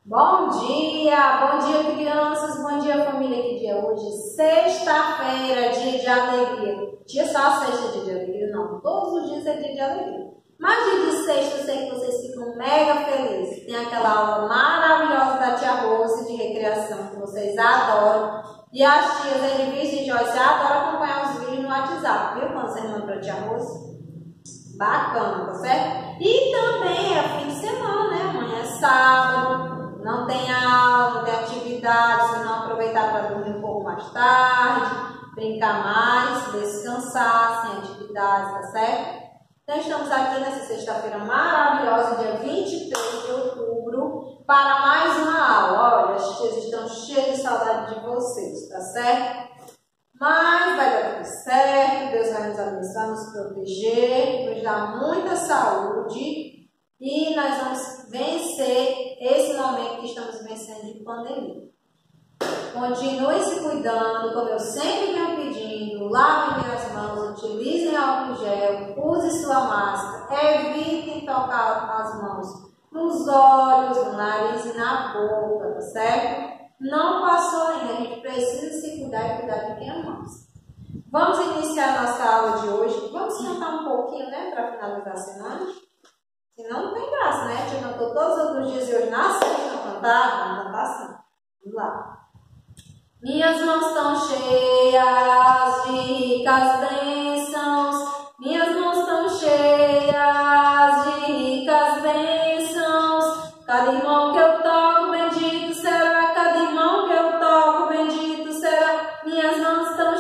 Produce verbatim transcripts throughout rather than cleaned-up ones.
Bom dia, bom dia crianças, bom dia família, que dia é hoje? Sexta-feira, dia de alegria. Dia só sexta, dia de alegria? Não, todos os dias é dia de alegria. Mas dia de sexta eu sei que vocês ficam mega felizes. Tem aquela aula maravilhosa da tia Rose de recreação que vocês adoram. E as tias Edvice e Joyce adoram acompanhar os vídeos no WhatsApp, viu? Quando você manda para a tia Rose. Bacana, tá certo? E também é fim de semana, né? Amanhã é sábado. Não tem aula, não tem atividade, se não aproveitar para dormir um pouco mais tarde, brincar mais, descansar, sem atividades, tá certo? Então estamos aqui nessa sexta-feira maravilhosa, dia vinte e três de outubro, para mais uma aula. Olha, as tias estão cheias de saudade de vocês, tá certo? Mas vai dar tudo certo, Deus vai nos abençoar, nos proteger, nos dar muita saúde. E nós vamos vencer esse momento que estamos vencendo de pandemia. Continue se cuidando, como eu sempre venho pedindo. Lavem as mãos, utilizem álcool gel, use sua máscara. Evitem tocar as mãos nos olhos, no nariz e na boca, tá certo? Não passou ainda, a gente precisa se cuidar e cuidar de quem amamos. Vamos iniciar nossa aula de hoje. Vamos cantar um pouquinho, né, para finalizar a semana? Senão não tem graça, né? A gente cantou todos os dias e hoje na sexta não cantar, vamos cantar assim. Vamos lá. Minhas mãos estão cheias de ricas bênçãos. Minhas mãos estão cheias de ricas bênçãos. Cada irmão que eu toco, bendito será. Cada irmão que eu toco, bendito será. Minhas mãos estão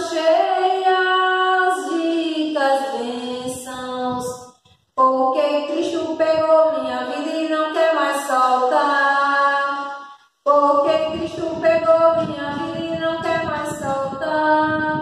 cheias de ricas bênçãos. Porque Cristo pegou minha vida e não quer mais soltar. Porque Cristo pegou minha vida e não quer mais soltar.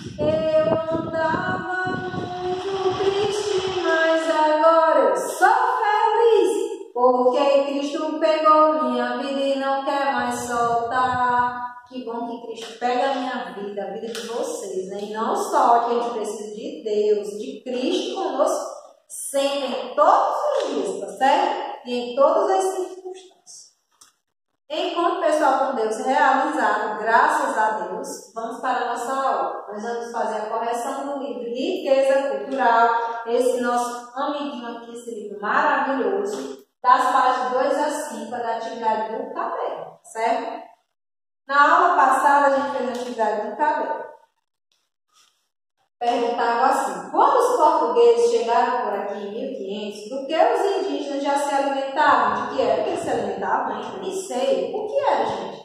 Eu andava muito triste, mas agora eu sou feliz. Porque Cristo pegou minha vida e não quer mais soltar. Que bom que Cristo pega a minha vida, a vida de vocês, né? E não só que a gente precisa de Deus, de Cristo conosco. Sempre, todos os dias, tá certo? E em todas as circunstâncias. Enquanto o pessoal com Deus realizado, graças a Deus, vamos para a nossa aula. Nós vamos fazer a correção do livro Riqueza Cultural, esse nosso amiguinho aqui, esse livro maravilhoso, das páginas dois a cinco, da atividade do cabelo, certo? Na aula passada, a gente fez a atividade do cabelo. Perguntavam assim: quando os portugueses chegaram por aqui em mil e quinhentos, do que os indígenas já se alimentavam? De que era que eles se alimentavam? Hein? Nem sei. O que era, gente?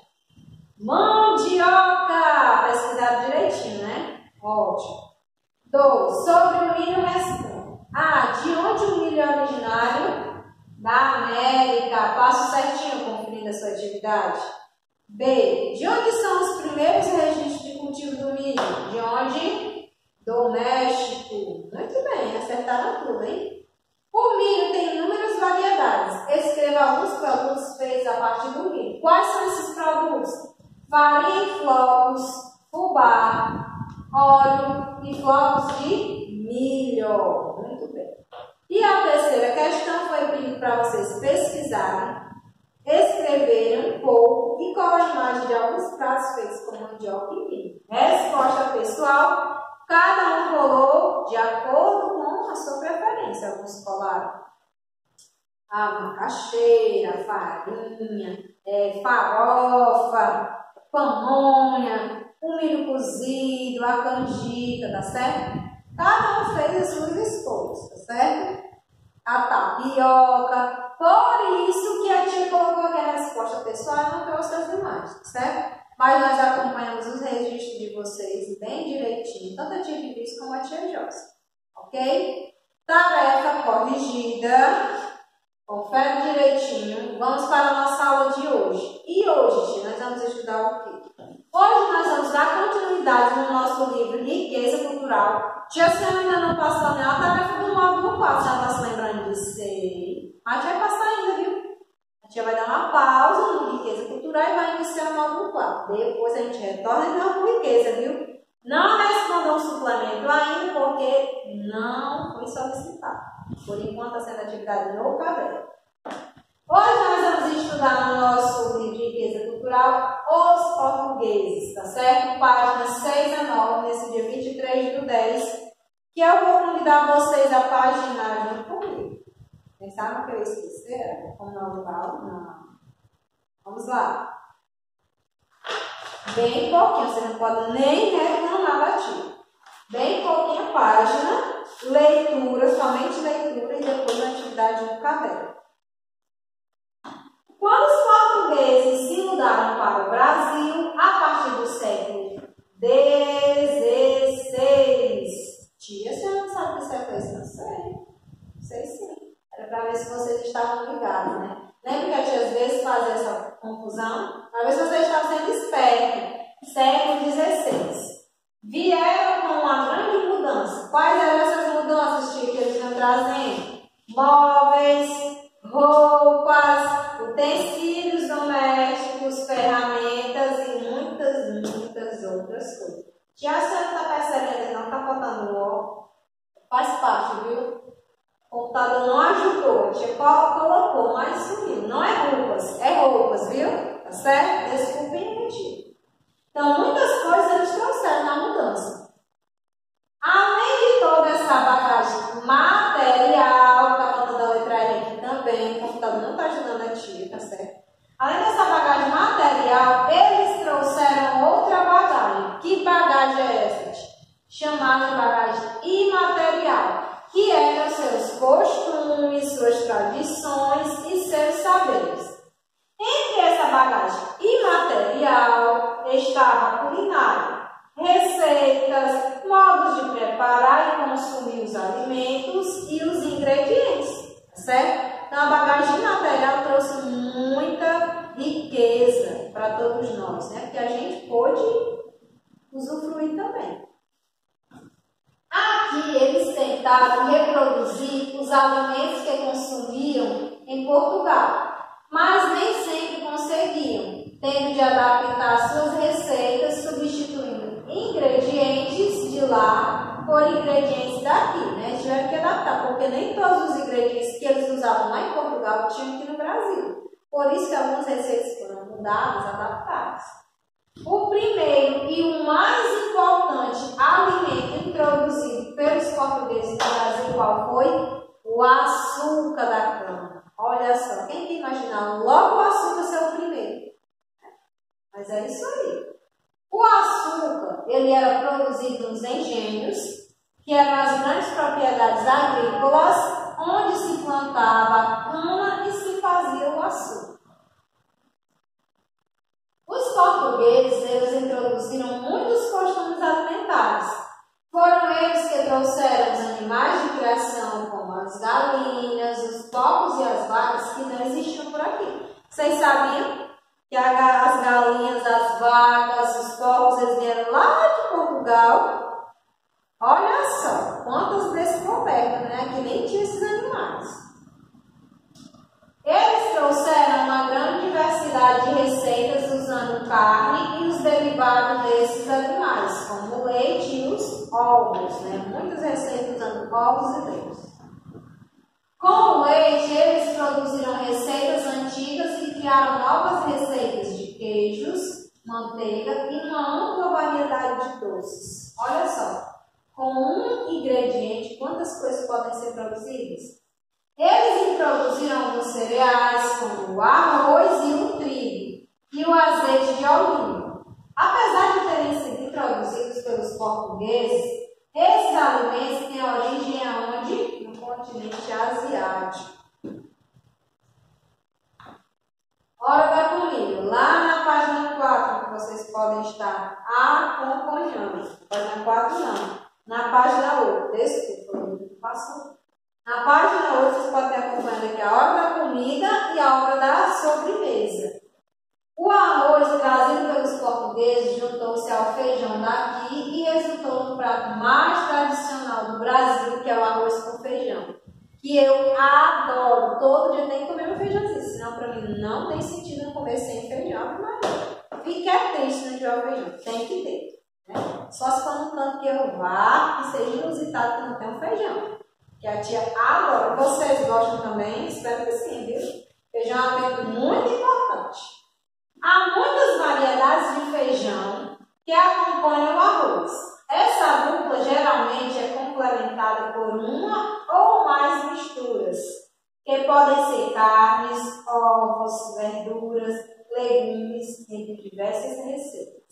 Mandioca! Pesquisaram direitinho, né? Ótimo. Dois. Sobre o milho responde. Ah, de onde o milho é originário? Da América. Passo certinho conferindo a sua atividade. B. De onde são os primeiros registros de cultivo do milho? De onde? Do México. Muito bem, acertaram tudo, hein? O milho tem inúmeras variedades. Escreva alguns produtos feitos a partir do milho. Quais são esses produtos? Farinha em flocos, fubá, óleo e flocos de milho. Muito bem. E a terceira questão foi pedido para vocês pesquisarem, escreverem um pouco e colar a imagem de alguns pratos feitos com mandioca e milho. Resposta pessoal. Cada um colou de acordo com a sua preferência. Alguns colaram a macaxeira, farinha, é, farofa, pamonha, o milho cozido, a canjica, tá certo? Cada um fez as suas escolhas, tá certo? A tapioca. Por isso que a tia colocou aqui a resposta pessoal e não trouxe as imagens, tá certo? Mas nós acompanhamos os registros de vocês bem direitinho, tanto a tia Vivícia como a tia Joyce, ok? Tarefa corrigida, confere direitinho. Vamos para a nossa aula de hoje. E hoje, tia, nós vamos estudar o quê? Hoje nós vamos dar continuidade no nosso livro Riqueza Cultural. Tia, a senhora ainda não passou nem a tarefa do módulo quatro, já está se lembrando disso? Sei. Mas vai passar ainda, viu? A gente vai dar uma pausa no Riqueza Cultural e vai iniciar o módulo quatro. Depois a gente retorna e dá uma riqueza, viu? Não respondam o suplemento ainda, porque não foi solicitado. Por enquanto, está sendo atividade no cabelo. Hoje nós vamos estudar no nosso portugueses, tá certo? Páginas seis a nove, nesse dia vinte e três do dez, que eu vou convidar vocês a paginar junto comigo. Pensaram que eu ia esquecer? Como não falo? Não. Vamos lá. Bem pouquinho, você não pode nem reclamar da tia. Bem pouquinha página, leitura, somente leitura e depois a atividade no caderno. Quando os portugueses se mudaram para o Brasil, a partir do século dezesseis. Tia, você não sabe que século é esse? Não sei. Sei sim. Era para ver se vocês estavam ligados, né? Lembra que a tia às vezes fazia essa confusão? Para ver se vocês estavam sendo espertos. Século dezesseis. Vieram com uma grande mudança. Quais eram essas mudanças, tia, que eles estão trazendo? Móveis, roupas, utensílios domésticos, ferramentas e muitas, muitas outras coisas. Tia, a senhora está percebendo, não está faltando ó? Faz parte, viu? O computador não ajudou, a tia colocou, mas sumiu. Não é roupas, é roupas, viu? Tá certo? Desculpem, tia. Então, muitas coisas eles trouxeram na mudança. Além de toda essa bagagem material, está faltando a letra L aqui também, o computador não está ajudando a tia, tá certo? Além dessa bagagem material, eles trouxeram outra bagagem. Que bagagem é essa, tia? Chamada de bagagem imaterial, que eram seus costumes, suas tradições e seus saberes. Entre essa bagagem imaterial estava a culinária, receitas, modos de preparar e consumir os alimentos e os ingredientes, certo? Então a bagagem imaterial trouxe muita riqueza para todos nós, né? Porque a gente pôde usufruir também. Aqui eles tentaram reproduzir os alimentos que consumiam em Portugal, mas nem sempre conseguiam, tendo de adaptar suas receitas, substituindo ingredientes de lá por ingredientes daqui, né? Tiveram que adaptar, porque nem todos os ingredientes que eles usavam lá em Portugal tinham aqui no Brasil. Por isso que algumas receitas foram mudadas, adaptadas. O primeiro e o mais importante alimento introduzido pelos portugueses no Brasil, qual foi? O açúcar da cana. Olha só, quem que imaginava logo o açúcar ser o primeiro? Mas é isso aí. O açúcar, ele era produzido nos engenhos, que eram as grandes propriedades agrícolas, onde se plantava a cana e se fazia o açúcar. Os portugueses, eles introduziram muitos costumes alimentares. Foram eles que trouxeram os animais de criação, como as galinhas, os porcos e as vacas, que não existiam por aqui. Vocês sabiam que as galinhas, as vacas, os porcos, eles vieram lá de Portugal? Olha só, quantas descobertas, né? Que nem tinha esses animais. Eles trouxeram uma grande diversidade de receitas usando carne e os derivados desses animais, como o leite e os ovos, né? Muitas receitas usando ovos e leite. Com o leite, eles produziram receitas antigas e criaram novas receitas de queijos, manteiga e uma ampla variedade de doces. Olha só, com um ingrediente, quantas coisas podem ser produzidas? Eles introduziram alguns cereais, como o arroz e o trigo, e o azeite de oliva. Apesar de terem sido introduzidos pelos portugueses, esses alimentos têm origem aonde? No continente asiático. Hora da comida. Lá na página quatro, que vocês podem estar acompanhando. Página quatro não. Na página oito. Desculpa, eu passo. Na página oito, vocês podem estar acompanhando aqui a hora da comida e a hora da sobremesa. O arroz trazido pelos portugueses juntou-se ao feijão daqui e resultou no prato mais tradicional do Brasil, que é o arroz com feijão. Que eu adoro. Todo dia tem que comer meu feijãozinho, senão para mim não tem sentido eu comer sem feijão. Mas fica triste se não tiver o feijão. Tem que ter. Né? Só se for num canto que eu vá, que seja inusitado que não tem um feijão. Que a tia adora. Vocês gostam também? Espero que sim, viu? Feijão é um alimento muito importante. Há muitas variedades de feijão que acompanham o arroz. Essa dupla geralmente é complementada por uma ou mais misturas, que podem ser carnes, ovos, verduras, legumes, entre diversas receitas.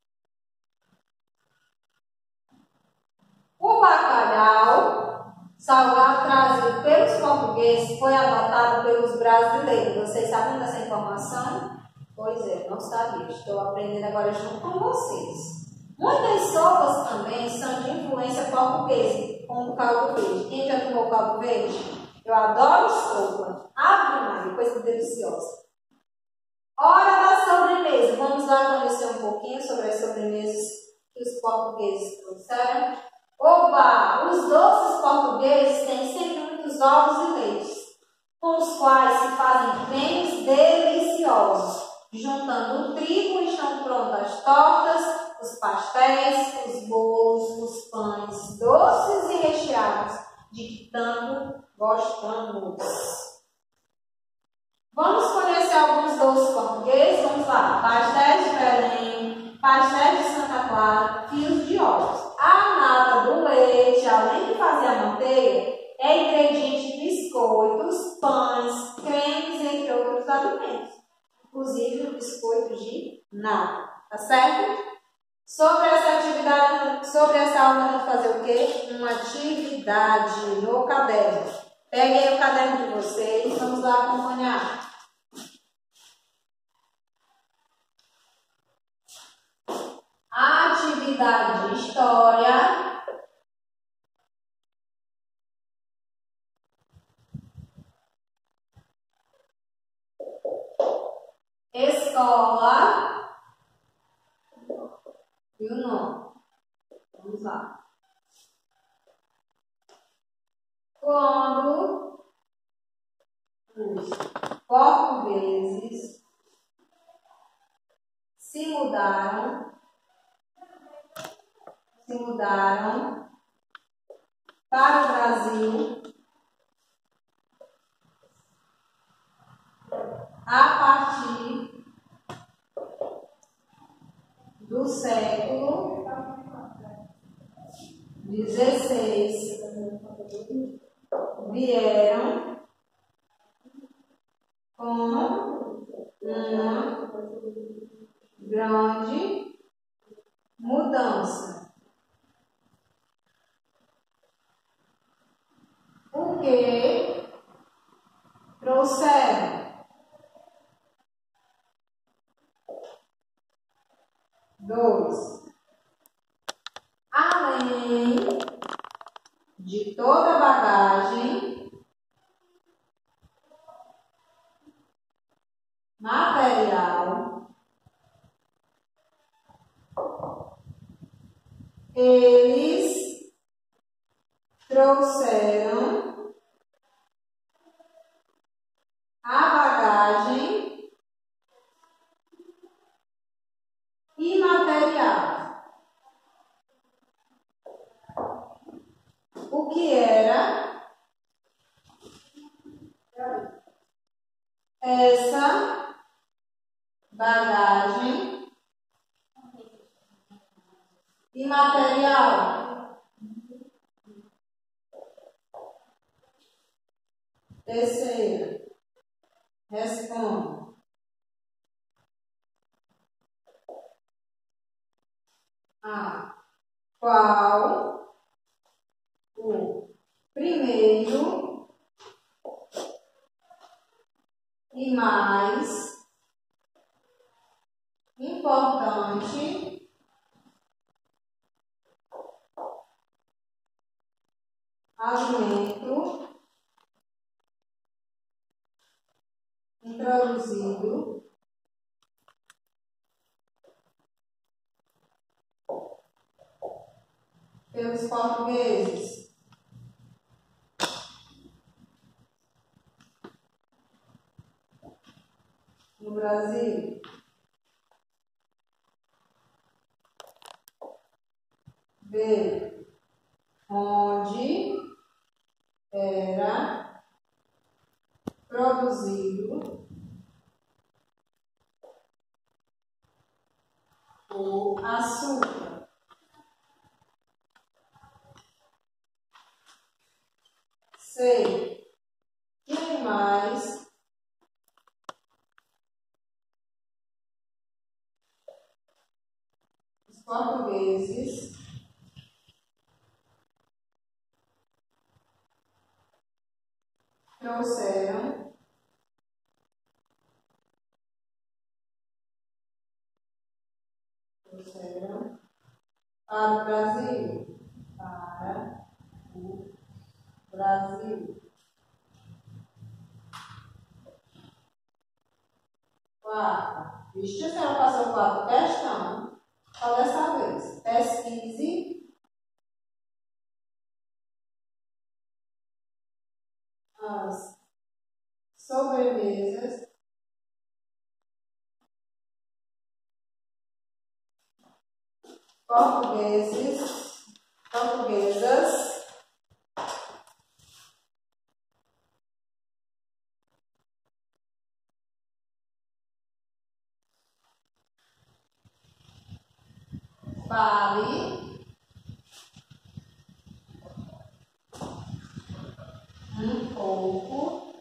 O bacalhau, salgado trazido pelos portugueses, foi adotado pelos brasileiros. Vocês sabem dessa informação? Pois é, não sabia. Estou aprendendo agora junto com vocês. Muitas sopas também são de influência portuguesa, como o caldo verde. Quem já tomou caldo verde? Eu adoro sopa. Ave Maria, coisa deliciosa. Hora da sobremesa. Vamos lá conhecer um pouquinho sobre as sobremesas que os portugueses trouxeram. Oba! Os doces portugueses têm sempre muitos ovos e leites, com os quais se fazem cremes deliciosos. Juntando o trigo, estão prontas as tortas, os pastéis, os bolos, os pães doces e recheados, de que tanto gostamos. Vamos conhecer alguns doces portugueses? Vamos lá. Pastéis de Belém, pastéis de Santa Clara, fios de ovos. A nata do leite, além de fazer a manteiga, é ingrediente de biscoitos, pães, cremes, entre outros alimentos. Inclusive o biscoito de nata. Tá certo? Sobre essa atividade, sobre essa aula, vamos fazer o quê? Uma atividade no caderno. Peguem o caderno de vocês, vamos lá acompanhar. Atividade de história. Escola. E o nome. Vamos lá. Quando os portugueses se mudaram, se mudaram para o Brasil a partir do século dezesseis, vieram com uma grande mudança. O que trouxeram? Dois. Além de toda a bagagem material, eles trouxeram a bagagem imaterial. O que era essa bagagem imaterial? Terceira. Responda. A. Qual o primeiro e mais importante alimento introduzido pelos portugueses? No Brasil. B. Onde era produzido o açúcar. C. Que animais os portugueses trouxeram trouxeram para o Brasil, para o Brasil. Quarta. Vixe, a senhora passou quatro questões. Só dessa vez. Pesquise as sobremesas portugueses, portuguesas fale um pouco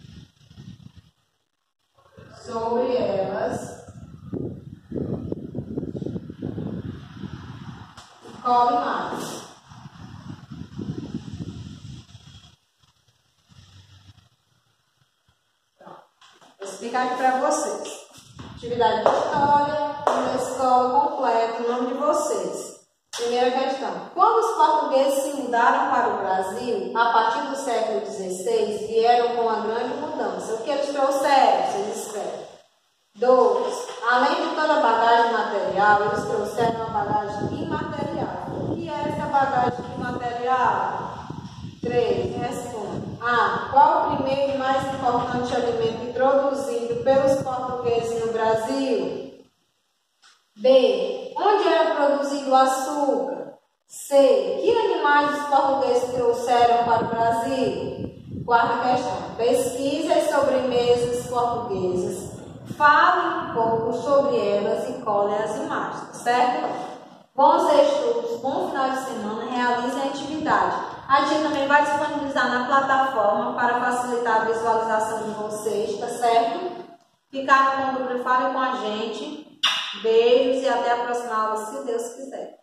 sobre elas. Come mais. Pronto. Vou explicar aqui para vocês. Atividade de história, uma escola completa, o nome de vocês. Primeira questão. Quando os portugueses se mudaram para o Brasil, a partir do século dezesseis, vieram com uma grande mudança. O que eles trouxeram? Vocês escrevem. Dois. Além de toda a bagagem material, eles trouxeram uma bagagem imaterial. O que é essa bagagem imaterial? Três. Responde. A. Qual o primeiro e mais importante alimento introduzido pelos portugueses no Brasil? B. Onde era produzido o açúcar? C. Que animais os portugueses trouxeram para o Brasil? Quarta questão. Pesquise as sobremesas portuguesas. Fale um pouco sobre elas e colhe as imagens, certo? Bons estudos, bom final de semana, realizem a atividade. A tia também vai disponibilizar na plataforma para facilitar a visualização de vocês, tá certo? Ficar no ponto, fale com a gente. Beijos e até a próxima aula, se Deus quiser.